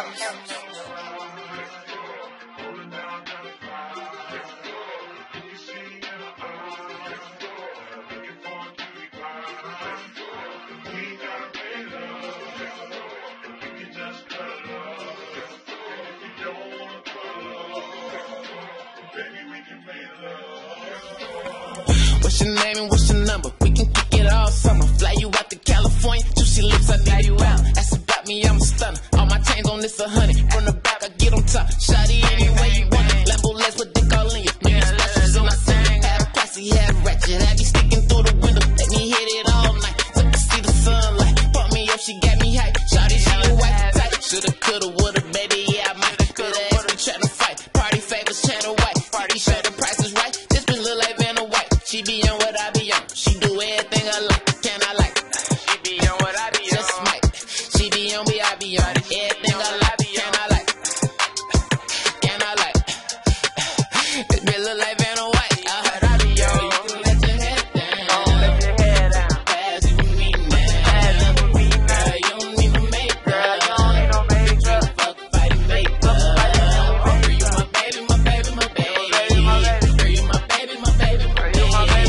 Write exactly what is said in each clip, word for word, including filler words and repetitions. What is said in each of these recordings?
What's your name and what's your number? We can kick it all summer. Fly you out to California, juicy lips, I fly you out. Ask about me, I'm a stunner. All my chains on this a hundred. From the back, I get on top. Shawty any way you want it. Lambo less what they calling you. Niggas specials in my city. Half classy, half ratchet. Have you sticking through the window. Let me hit it all night. So I see the sunlight. Pump me up, she got me hype. Shawty, she a white type. Shoulda, coulda, woulda, baby, yeah, I might. Coulda asked me tryna fight. Party favors, channel white. Party sure the price is right. This bitch look like Vanna White. She be on what I be on. She do everything I like. Can I like? She be on what I be on. Just might. She be on me, I be on. Everything I like. Can I like? Can I like? This bitch look like Vanna White. I heard I be on. You can let your head down. Let your head down. Pass it with me now. Pass it with me now. Girl, you don't need no makeup. Girl, you don't need no makeup. Fuck fight makeup. Girl, you my baby, my baby, my baby. Girl, you my baby, my baby, my baby.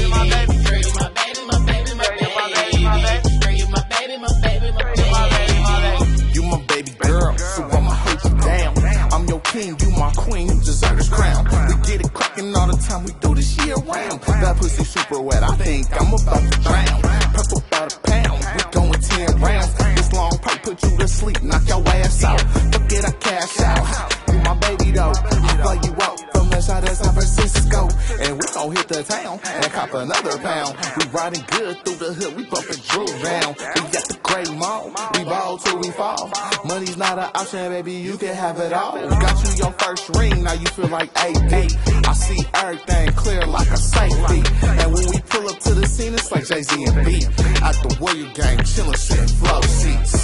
You my baby girl, so I'ma hold you down. I'm your king, you my queen, you deserve this crown. We get it crackin' all the time, we do this year round. That pussy super wet, I think I'm about to drown. Purple about a pound, we going ten rounds. This long pipe put you to sleep, knock your ass out. Forget I cash out. You my baby though, I fly you out from the side of San Francisco. And we gon' hit the town and cop another pound. We riding good through the hood, we bumpin' Drew down. We got the great mall, we ball till we fall. Money's not an option, baby, you can have it all. Got you your first ring, now you feel like A D. I see everything clear like a safety. And when we pull up to the scene, it's like Jay-Z and B. At the Warrior Gang, chillin' sitting flow seats.